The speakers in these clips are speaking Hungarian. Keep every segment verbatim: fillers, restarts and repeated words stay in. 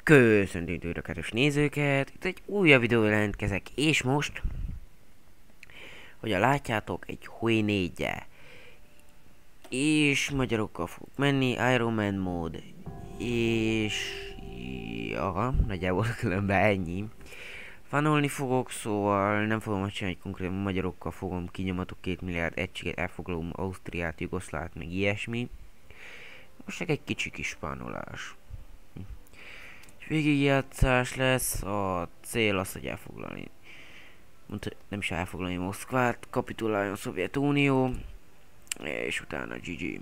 Köszöntünk újra kedves nézőket, itt egy újabb videó jelentkezek, és most, hogy látjátok, egy Hui négyel, és magyarokkal fog menni, Iron Man mód, és... ja, nagyjából különben ennyi. Fanolni fogok, szóval nem fogom azt csinálni, hogy konkrétan magyarokkal fogom, kinyomatok két milliárd egységet, elfoglalom Ausztriát, Jugoszlát, meg ilyesmi. Most csak egy kicsi kis spánolás. Végigjátszás lesz, a cél az, hogy elfoglalni. Mondta, nem is elfoglalni Moszkvát, kapituláljon a Szovjetunió, és utána gé gé.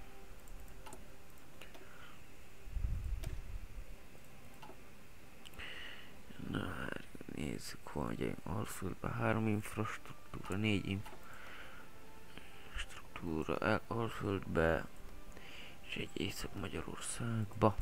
Na hát, nézzük, hogy Alföldbe három infrastruktúra, négy infrastruktúra, Alföldbe, és egy Észak-Magyarországba.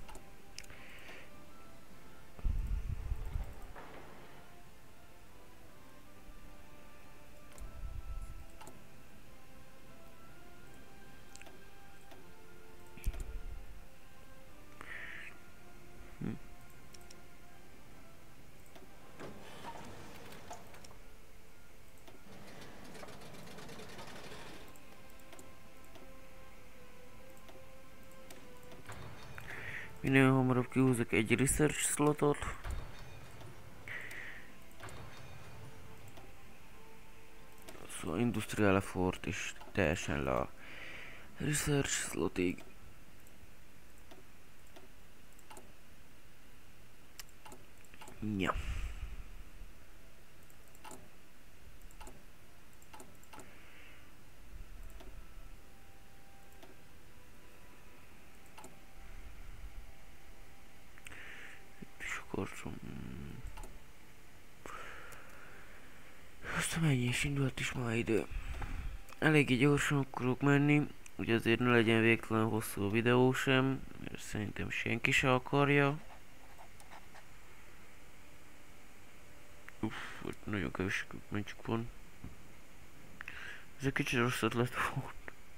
Minél hamarabb kihúzok egy research slotot. Szóval Industrial Effort is teljesen le a research slotig. Ja. Korsom. Aztán mennyi is indult is ma idő. Eléggé gyorsan akarok menni, ugye azért ne legyen végtelen hosszú a videó sem, mert szerintem senki se akarja. Uff, nagyon kevés mencsük van. Ez egy kicsit rossz ötlet volt.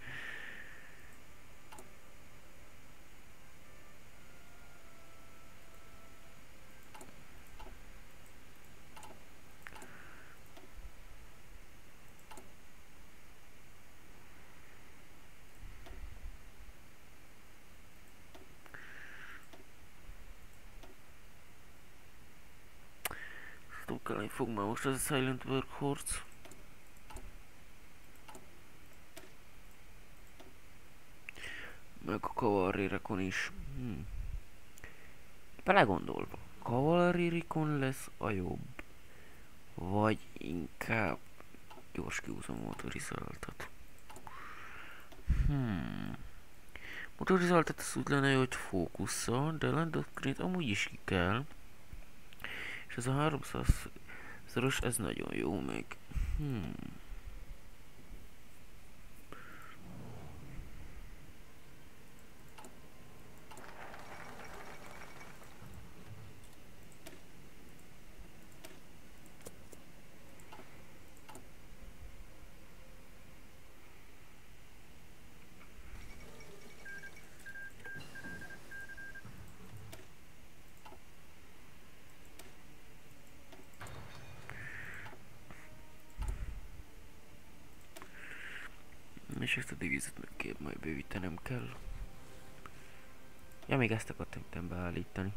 Stalkelni fog már most ez a Silent Workhorse. Meg a kavallérekon is. Hmm. Belegondolva, kavallerikon lesz a jobb. Vagy inkább gyors kihúzom a motorizáltat. Hmm. Motorizáltat az úgy lenne, hogy fókusszal, de landokrit amúgy is ki kell. És ez a háromszáz-szoros, ez nagyon jó még. Hmm. És ezt a divizet meg kell majd bővítenem kell. Ja, még ezt akartam beállítani.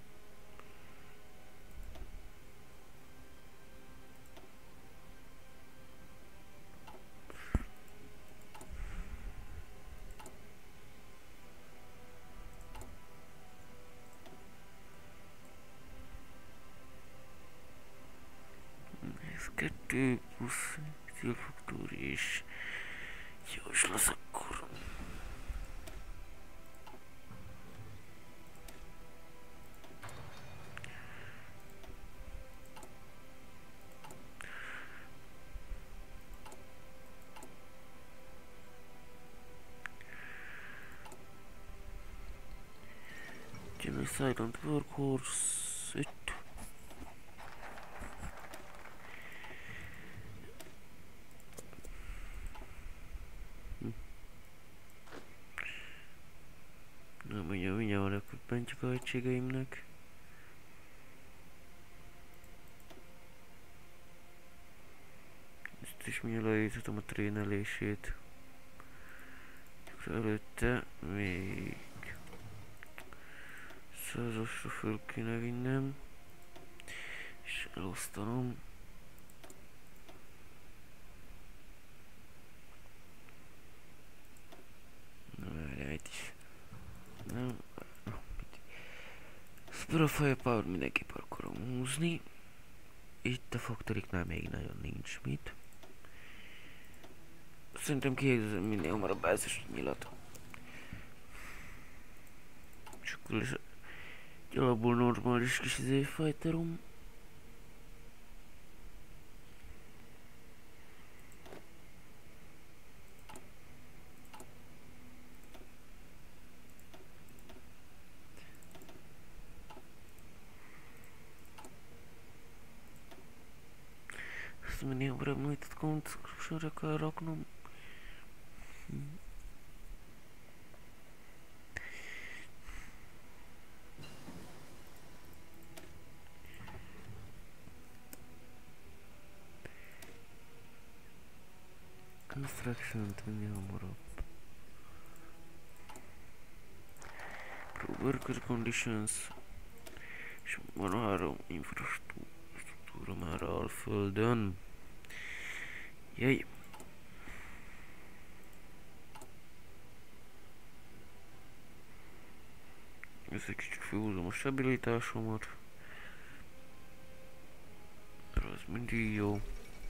Ez kettő plusz célfaktor és jós lesz akkor. Jön a Silent Workhorse öt. Nem mondja, mindjárt van a bentjük a egységeimnek. és mi leírtam a trénelését. Előtte még százasra föl kéne vinnem, és elosztanom. Na várjál, itt is. Nem. Spur of Firepower mindenképp akarom húzni. Itt a faktoriknál még nagyon nincs mit. Szerintem kihelyezem minél hamarabb bázis nyilat. És akkor lesz egy alapból normális kis izé fighterom. Azt minél hamarabb majd kont sorra kell raknom. Hm. Construction-t minél hamarabb. Worker conditions. És van három infrastruktúra már Alföldön. Jaj. Ezzel kicsit felhúzom a stabilitásomat. Az mindig jó.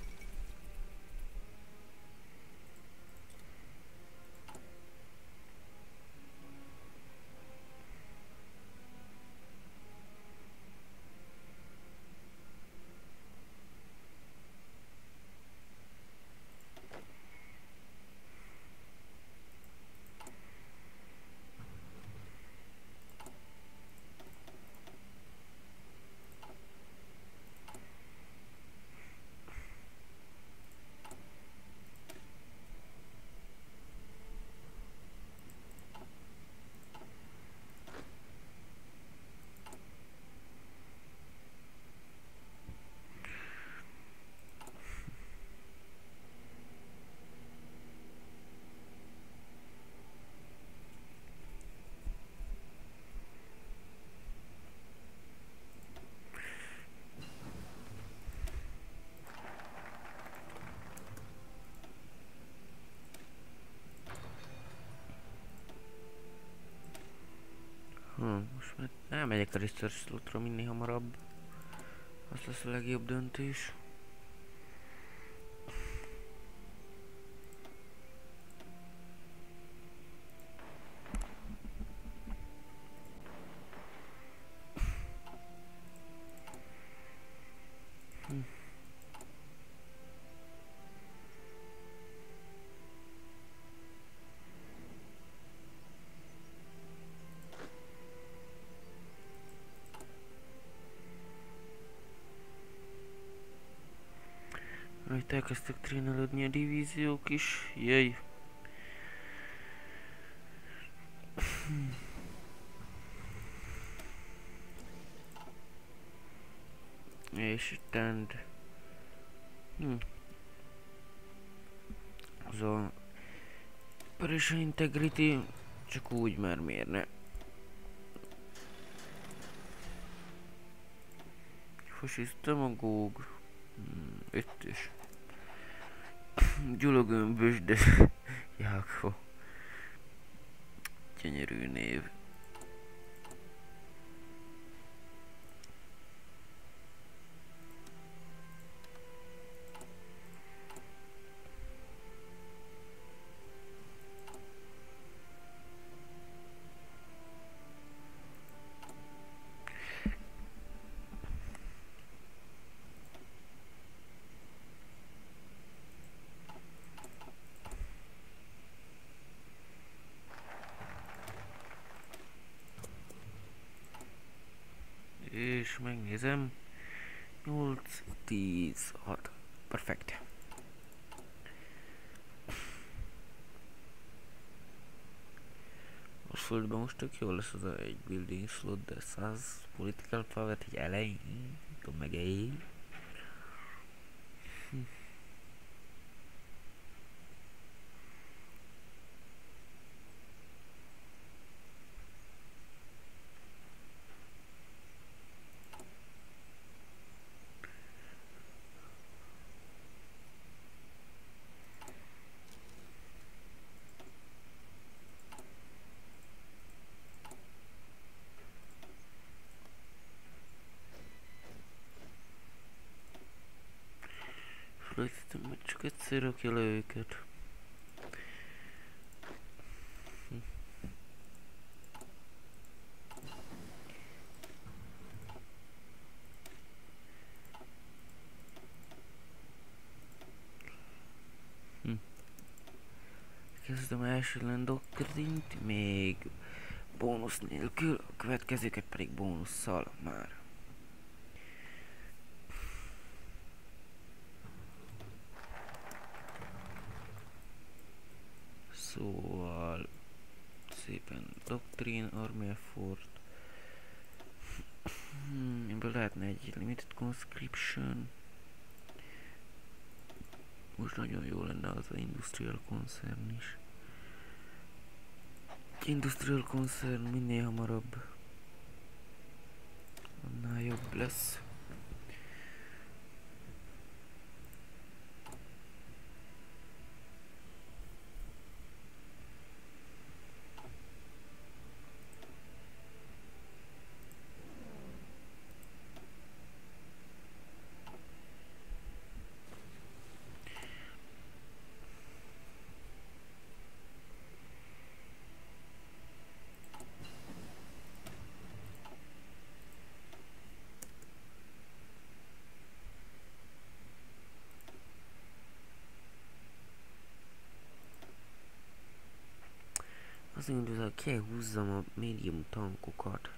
Hm, most már elmegyek a research slotra minél hamarabb. Az lesz a legjobb döntés. Hm. Itt elkezdtek trénelődni a divíziók is, jöjj! És stand. Hm. Az a Operation Integrity csak úgy, mert miért ne? Fascist demagóg. Hmm, ötös. Gyulogömbös, de Jákó. Gyönyörű név. És megnézem. nyolc, tíz, hat. Perfekt. A földben most tök jó lesz az a egy building slot, de száz political power egy elején. Tudom meg egy. Hm. Csak egyszer rakja le őket. Hm. Kezdem első Lendokrint, még bónusz nélkül, a következőket pedig bónusszal már. Szóval szépen Doctrine, Army Effort. Hmm, ebből lehetne egy Limited Conscription. Most nagyon jó lenne az a Industrial Concern is. Industrial Concern minél hamarabb, annál jobb lesz. Azt mondja, hogy kell húzzam a médium tankokat.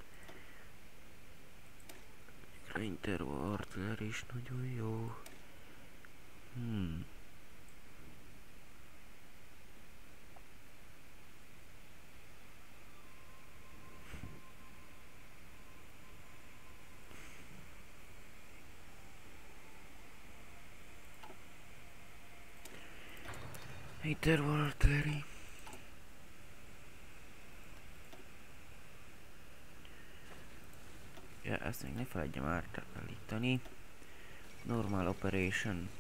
Interval artiller is nagyon jó. Hmm. Interval artillery. Ja, ezt még ne felejtjem átállítani. Normal operation.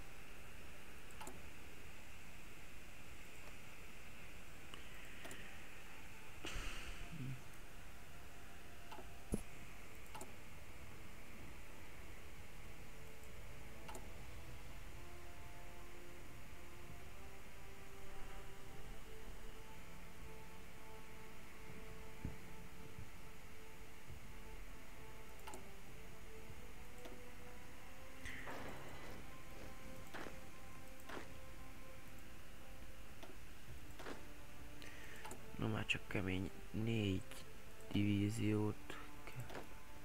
No már csak kemény négy divíziót kell.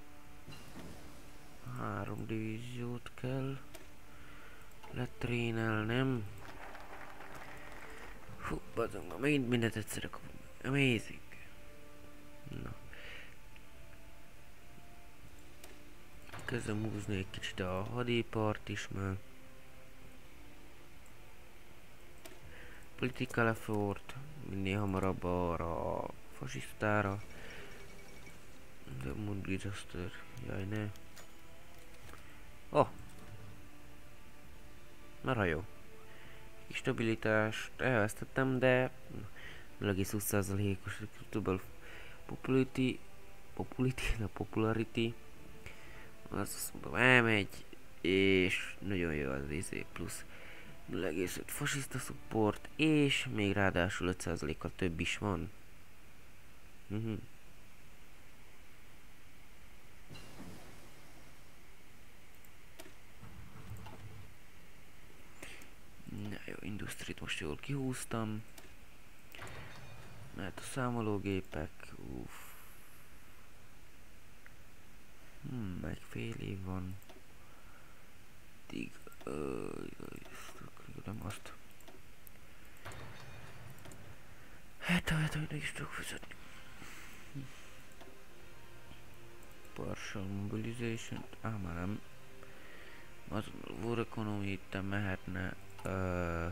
Három divíziót kell letrénelnem. Fú, bazd, megint mindent egyszerre kapom. Amazing. Na. Kezdem húzni egy kicsit a hadipart is már. Political effort, minél hamarabb arra a fasisztára. De mood disaster, jaj ne. Oh! Már jó. Kis stabilitást elvesztettem, de nulla egész húsz százalékos popularity, popularity, a popularity, az azt mondom elmegy, és nagyon jó az izé plusz nulla egész öt fasiszta support, és még ráadásul öt százalékkal több is van. Uh-huh. Na jó, industrit most jól kihúztam. Mert a számológépek, uff. Hmm, meg fél év van. Dig, uh, nem azt. Hát, hát, hogy meg is tudok fizetni. Partial mobilization, ám már nem. Az war economy itt mehetne. Uh,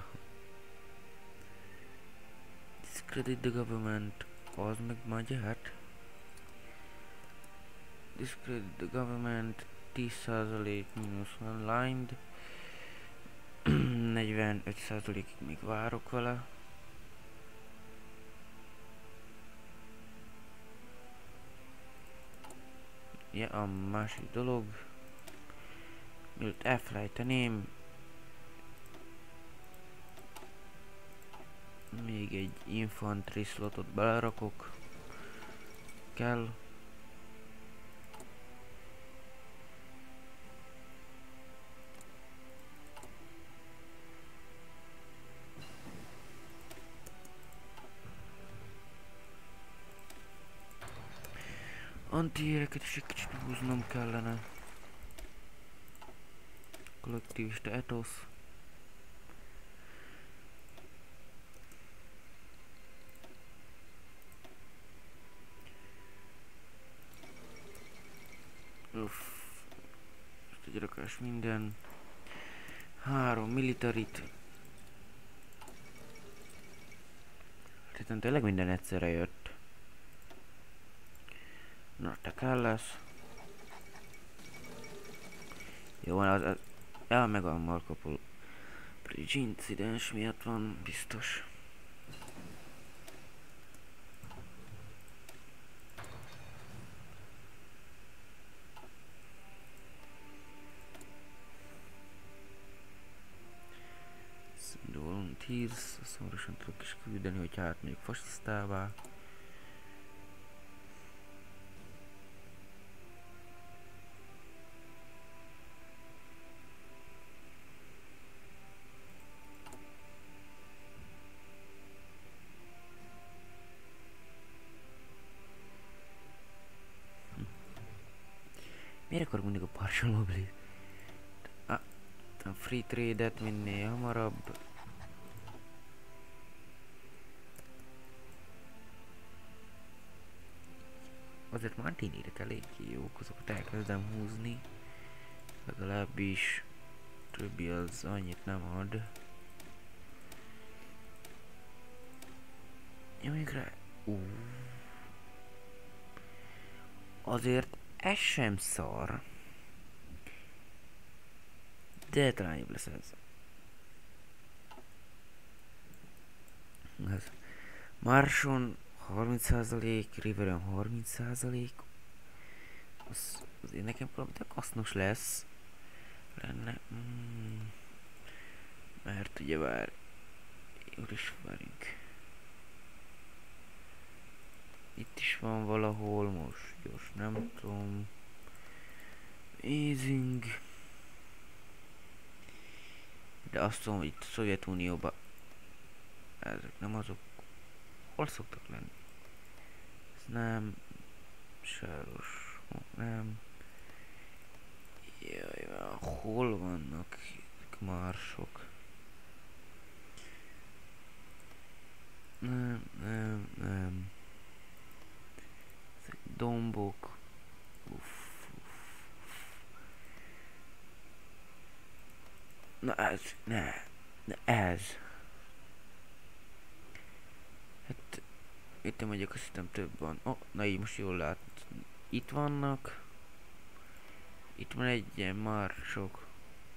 discredit the government, az meg majd jöhet. Discredit the government, tíz százalék mínusz van lined. negyvenöt százalékig még várok vele. Ja, a másik dolog, mielőtt elfelejteném, Még egy infantry slotot belerakok. Kell. Antiéreket is egy kicsit húznom kellene. Kollektivista etosz. Uff. Most egy rakás minden. Három militarit. Tehát tényleg minden egyszerre jött. Na, te kell lesz. Jó, az, az el meg a Marco Polo Bridge incidens miatt van, biztos. Volunteers, azt hamarosan tudok is küldeni, hogy hát még fasisztává. Miért akarok mindig a partial mobility? Ah, a free trade-et minél hamarabb. Azért Martinire elég jók, azokat elkezdem húzni. Legalábbis többi az annyit nem ad. Nyomjuk rá. Uh. Azért ez sem szar. De talán jobb lesz ez. ez. Marson harminc százalék, Riveren harminc százalék. Az, azért nekem valami tök hasznos lesz. Lenne. Mm. Mert ugye vár. Jól is várjunk. Itt is van valahol most. Gyors, nem tudom. Easing. De azt tudom, hogy itt a Szovjetunióban ezek nem azok. Hol szoktak lenni? Ez nem. Sáros. Nem. Jaj, hol vannak marsok? Nem, nem, nem. Ezek dombok. Uff, uff. Na ez, ne, ne ez. Hát, itt mondjuk azt hittem több van. Oh, na így most jól lát. Itt vannak. Itt van egy ilyen marsok.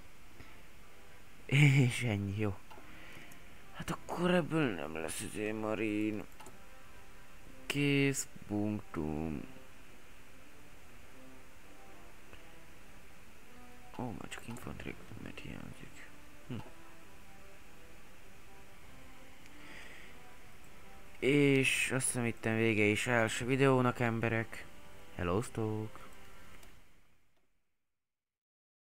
És ennyi, jó. Hát akkor ebből nem lesz azért marin. Kész, punktum. Ó, oh, már csak infantry mert hiányzik. Hm. És azt hiszem itten vége is első videónak, emberek. Hello, sztok!